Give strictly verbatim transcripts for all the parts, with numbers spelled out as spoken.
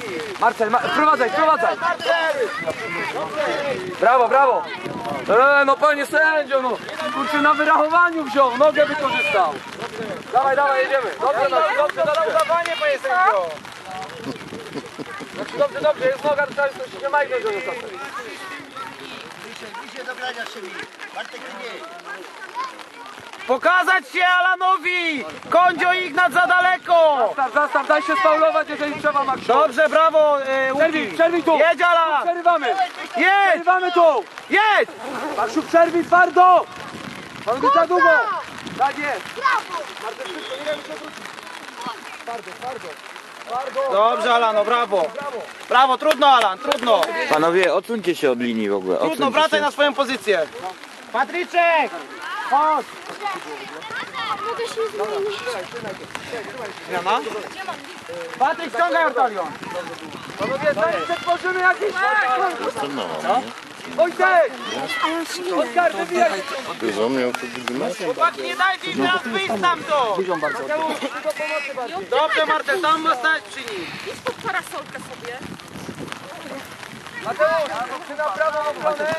Marcel, ma wprowadzaj, wprowadzaj. Brawo, brawo. Eee, no panie sędzio, no. Kurczę, na wyrachowaniu wziął, nogę wykorzystał. Dawaj, dawaj, jedziemy. Dobrze, dobrze, dobrze, za udawanie, panie sędzio. Dobrze, dobrze, dobrze, jest noga, to nie ma innego zostawić. Bliżej do grania się mi. Bartek mniej. Pokazać się Alanowi! Kondzio i Ignat za daleko! Zastaw, zastaw, daj się spaulować, jeżeli trzeba, Maksiu. Dobrze, brawo! Yy, Przerwij, przerwij tu! Jedź, Alan! Przerywamy! Jedź! Przerywamy tu! Jedź! Maksiu, przerwij twardo! Mamy być za długo! Tak jest! Dobrze, Alano, brawo! Brawo, trudno, Alan, trudno! Panowie, odsuńcie się od linii w ogóle. Trudno, Odsuńcie wracaj się. na swoją pozycję! Patryczek! Chodź! Zmiana? Patryk, ściągaj ortolion! Panowie, zanim przetworzymy jakieś... Co? Wojtek! Oskar, wybijaj! Dużo miał to wydymać? Chłopaki, nie dajcie im teraz wyjść stamtąd! Dobrze, Marcel, tam ma stać przy nim! Idź pod parasolkę sobie. Mateusz, ty na prawą obronę.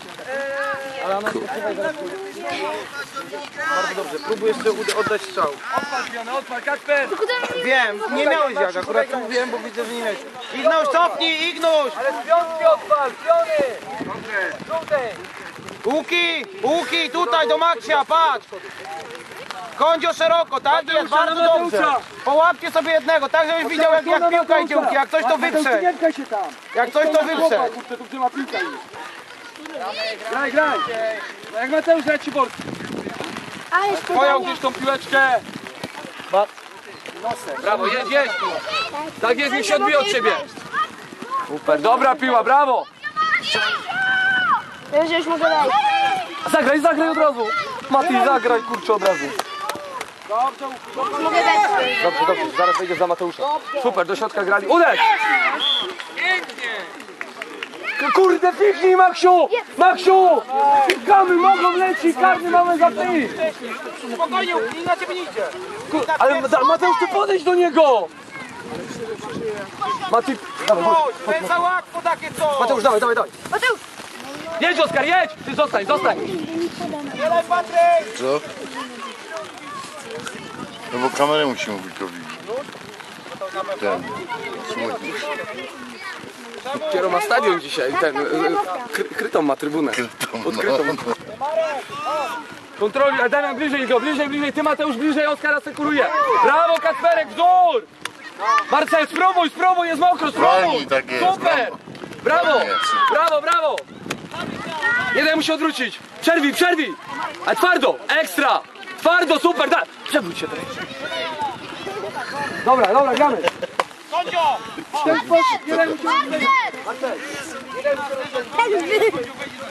Bardzo dobrze, próbuj jeszcze oddać strzał. Odpal pionę, odpal, Kacper! Wiem, nie miałeś jak, akurat tu wiem, bo widzę, że nie miałeś. Ignuś, cofnij, Ignuś! Ale z piątki odpal, piony! Dobrze. Żółtej! Łuki, Łuki, tutaj do Maksia, patrz! Kondzio szeroko, tak jest, bardzo dobrze. Połapcie sobie jednego, tak żebyś widział jak, jak piłka idzie, Łuki, jak coś to wyprze. się tam! Jak coś to wyprze. Kurczę, tu gdzie ma piłka już. Graj, graj! No jak Mateusz, ja ci borski. Twoją gdzieś tą piłeczkę. Brawo, jedź, jedź! Tak jest, niech się odbije od ciebie. Super, dobra piła, brawo! Już, już mogę dać. Zagraj, zagraj od razu! Mati, zagraj, kurczę, od razu. Mogę dać. Dobrze, dobrze, zaraz wejdziesz za Mateusza. Super, do środka grali. Uderz! Kurde, piknij, Maksiu! Maksiu! Pikamy, mogą lecieć, karny mamy za ty! Spokojnie, Łuki, na ciebie nie idzie. Ale Mateusz, ty podejdź do niego! Mati, dawaj, chodź. Chodź, to jest za łatwo takie co. Mateusz, dawaj, dawaj, dawaj. Mateusz! Jedź, Oskar, jedź! Ty zostań, zostań! Jeden, Patryk! Co? No bo kamerę musimy wujkowi. Ten. Smutnik. Dopiero ma stadion dzisiaj, ten, kry, krytą ma trybunę. Odkrytą. Kontroluj, ale Damian bliżej go, bliżej, bliżej, ty Mateusz bliżej, Oskar asekuruje. Brawo, Kacperek, wzór! Marcel, spróbuj, spróbuj, jest mokro, spróbuj! Wolniej, tak jest, Super! Brawo, brawo, brawo! Jeden musi odwrócić. Przerwij, przerwij! A twardo, ekstra! Twardo, super, da! Przewróć się teraz. Dobra, dobra, gramy. Kondzio! W ten sposób, jeden musi odwrócić. Marcel, jeden musi odwrócić.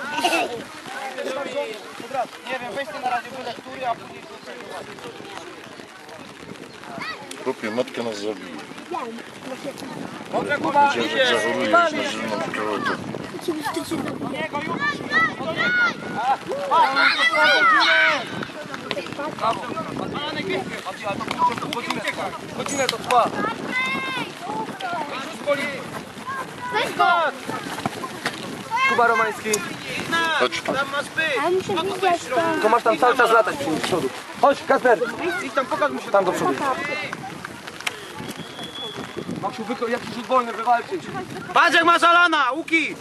Nie wiem, weź ty na razie do lektury, a później... Chłopie, matka nas zabije. Dobrze, Kuba, Że idzie! zachorujesz na zimną kawałkę. Niego już! Godzinę to trwa. Kuba Romański. Chodź. Tam masz być! To masz tam cały czas latać przy nim z przodu. Chodź, Kacper. Idź tam, pokaż mu się Tam do przodu. Maksiu, wyko, jakiś rzut wolny wywalczyć. Patrz jak masz Alana, Łuki!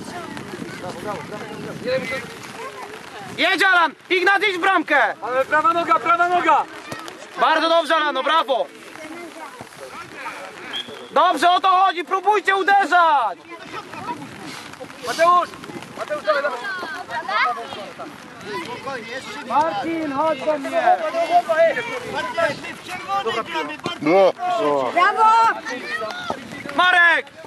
Jedź Alan! Ignat, idź w bramkę! Ale prawa noga, prawa noga! Bardzo dobrze Alano, brawo! Dobrze, o to chodzi, próbujcie uderzać! Mateusz! Mateusz, dawaj, dawaj. Marcin, chodź do mnie! No. Brawo! Marek!